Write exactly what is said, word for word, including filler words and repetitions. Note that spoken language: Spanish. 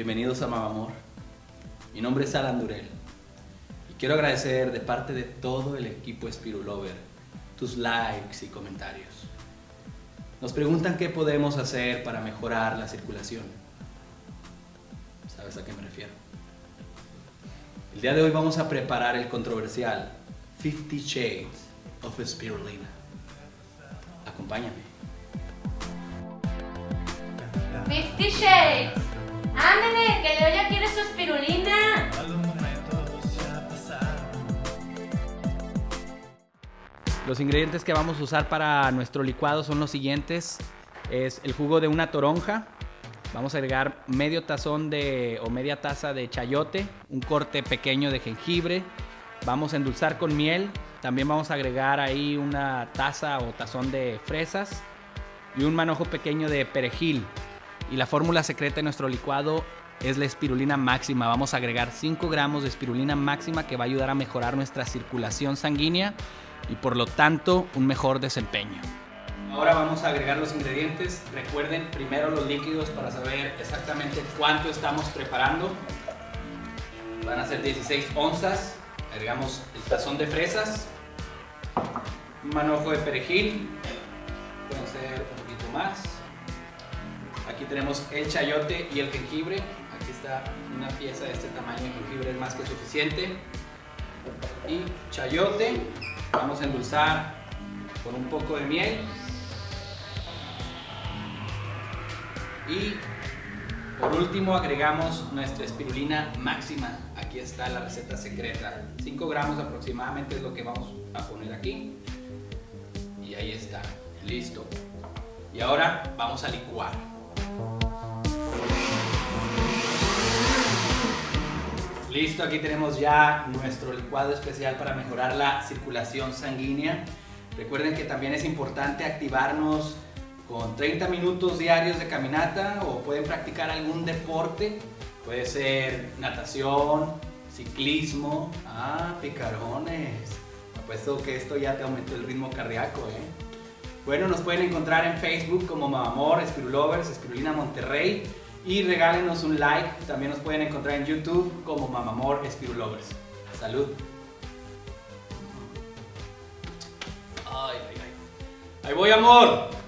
Bienvenidos a Mamamor. Mi nombre es Alan Durel y quiero agradecer de parte de todo el equipo Spirulover tus likes y comentarios. Nos preguntan qué podemos hacer para mejorar la circulación. ¿Sabes a qué me refiero? El día de hoy vamos a preparar el controversial Fifty Shades of Spirulina. Acompáñame. Fifty Shades. ¡Ándale, que Leo ya quiere su espirulina! Los ingredientes que vamos a usar para nuestro licuado son los siguientes. Es el jugo de una toronja. Vamos a agregar medio tazón de o media taza de chayote, un corte pequeño de jengibre. Vamos a endulzar con miel. También vamos a agregar ahí una taza o tazón de fresas y un manojo pequeño de perejil. Y la fórmula secreta de nuestro licuado es la espirulina máxima. Vamos a agregar cinco gramos de espirulina máxima que va a ayudar a mejorar nuestra circulación sanguínea y por lo tanto un mejor desempeño. Ahora vamos a agregar los ingredientes. Recuerden primero los líquidos para saber exactamente cuánto estamos preparando. Van a ser dieciséis onzas. Agregamos el tazón de fresas, un manojo de perejil, pueden ser un poquito más. Aquí tenemos el chayote y el jengibre. Aquí está una pieza de este tamaño de jengibre, es más que suficiente. Y chayote, vamos a endulzar con un poco de miel. Y por último agregamos nuestra espirulina máxima. Aquí está la receta secreta. cinco gramos aproximadamente es lo que vamos a poner aquí. Y ahí está, listo. Y ahora vamos a licuar. Listo, aquí tenemos ya nuestro licuado especial para mejorar la circulación sanguínea. Recuerden que también es importante activarnos con treinta minutos diarios de caminata o pueden practicar algún deporte. Puede ser natación, ciclismo. Ah, picarones. Apuesto que esto ya te aumentó el ritmo cardíaco, ¿eh? Bueno, nos pueden encontrar en Facebook como Mamamor, Spirulovers, Espirulina Monterrey. Y regálenos un like. También nos pueden encontrar en YouTube como Mamamor Spirulovers. Salud. Ay, ay, ay. Ahí voy, amor.